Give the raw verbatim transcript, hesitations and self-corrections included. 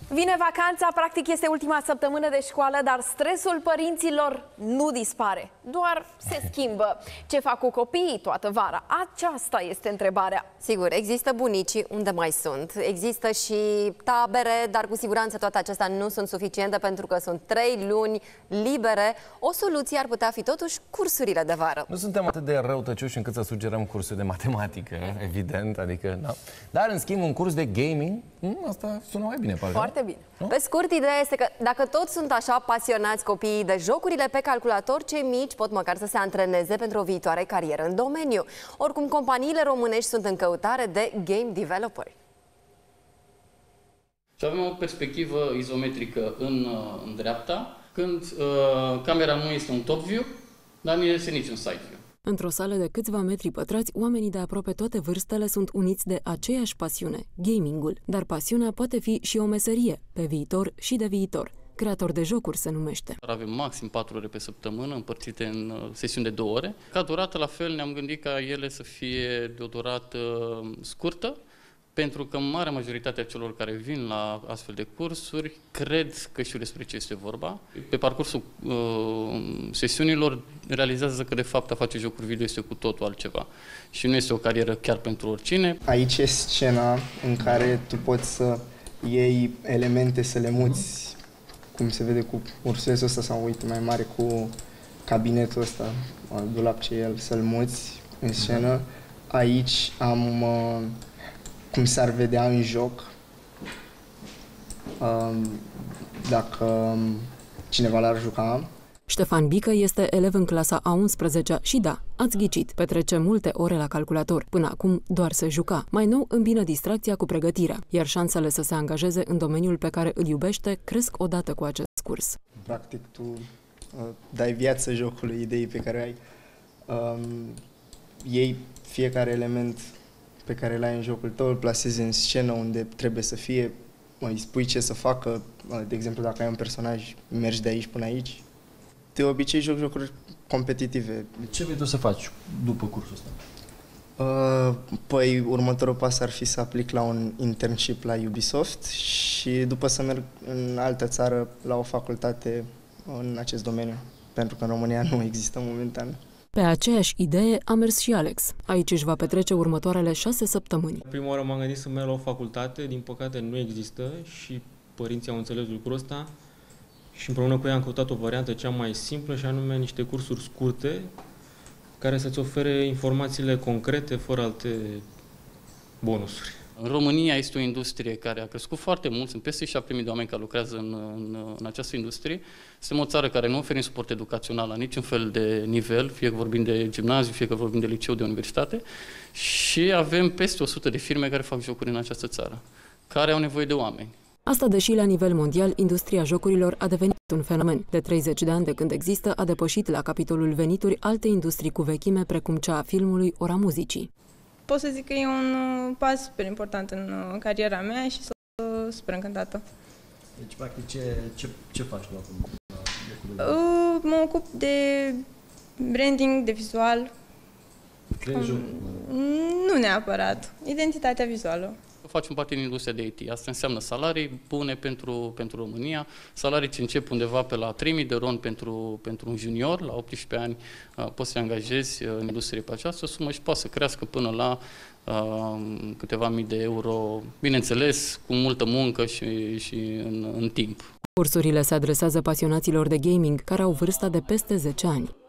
Vine vacanța, practic este ultima săptămână de școală, dar stresul părinților nu dispare, doar se schimbă. Ce fac cu copiii toată vara? Aceasta este întrebarea. Sigur, există bunicii unde mai sunt, există și tabere, dar cu siguranță toate acestea nu sunt suficiente pentru că sunt trei luni libere. O soluție ar putea fi totuși cursurile de vară. Nu suntem atât de răutăcioși încât să sugerăm cursuri de matematică, evident, adică, da. Dar, în schimb, un curs de gaming, asta sună mai bine, parcă. Foarte bine. Nu? Pe scurt, ideea este că dacă toți sunt așa pasionați copiii de jocurile pe calculator, cei mici pot măcar să se antreneze pentru o viitoare carieră în domeniu. Oricum, companiile românești sunt în căutare de game developeri. Și avem o perspectivă izometrică în, în dreapta, când uh, camera nu este un top view, dar nu este nici un side view. Într-o sală de câțiva metri pătrați, oamenii de aproape toate vârstele sunt uniți de aceeași pasiune, gamingul. Dar pasiunea poate fi și o meserie, pe viitor și de viitor. Creator de jocuri se numește. Avem maxim patru ore pe săptămână, împărțite în sesiuni de două ore. Ca durată, la fel, ne-am gândit ca ele să fie de o durată scurtă, pentru că marea majoritate a celor care vin la astfel de cursuri cred că știu despre ce este vorba. Pe parcursul uh, sesiunilor realizează că de fapt a face jocuri video este cu totul altceva și nu este o carieră chiar pentru oricine. Aici e scena în care tu poți să iei elemente, să le muți, cum se vede cu ursulețul ăsta sau, uite, mai mare, cu cabinetul ăsta, dulap ce el, să-l muți în scenă. Aici am... Uh, cum s-ar vedea în joc, dacă cineva l-ar juca. Ștefan Bică este elev în clasa a unsprezecea și da, ați ghicit, petrece multe ore la calculator. Până acum doar se juca. Mai nou îmbină distracția cu pregătirea, iar șansele să se angajeze în domeniul pe care îl iubește cresc odată cu acest curs. Practic tu uh, dai viață jocului, ideii pe care ai, um, iei fiecare element pe care l-ai în jocul tău, îl plasezi în scenă unde trebuie să fie, îi spui ce să facă, de exemplu, dacă ai un personaj, mergi de aici până aici. De obicei joc jocuri competitive. Ce vrei tu să faci după cursul ăsta? Uh, păi, următorul pas ar fi să aplic la un internship la Ubisoft și după să merg în altă țară la o facultate în acest domeniu, pentru că în România nu există momentan. Pe aceeași idee a mers și Alex. Aici își va petrece următoarele șase săptămâni. Prima oară m-am gândit să merg la o facultate, din păcate nu există și părinții au înțeles lucrul ăsta și împreună cu ei am căutat o variantă cea mai simplă și anume niște cursuri scurte care să-ți ofere informațiile concrete fără alte bonusuri. În România este o industrie care a crescut foarte mult, sunt peste șapte mii de oameni care lucrează în, în, în această industrie. Suntem o țară care nu oferă suport educațional la niciun fel de nivel, fie că vorbim de gimnaziu, fie că vorbim de liceu, de universitate, și avem peste o sută de firme care fac jocuri în această țară, care au nevoie de oameni. Asta deși la nivel mondial industria jocurilor a devenit un fenomen. De treizeci de ani de când există, a depășit la capitolul venituri alte industrii cu vechime, precum cea a filmului ori a muzicii. Pot să zic că e un pas super important în cariera mea și sunt super încântată. Deci, practic, ce, ce, ce faci tu acum? Uh, mă ocup de branding, de vizual. Crezi um, Nu neapărat. Identitatea vizuală. Facem parte din industria de I T. Asta înseamnă salarii bune pentru, pentru România, salarii ce încep undeva pe la trei mii de ron pentru, pentru un junior, la optsprezece ani uh, poți să te angajezi în industrie pe această sumă și poate să crească până la uh, câteva mii de euro, bineînțeles, cu multă muncă și, și în, în timp. Cursurile se adresează pasionaților de gaming care au vârsta de peste zece ani.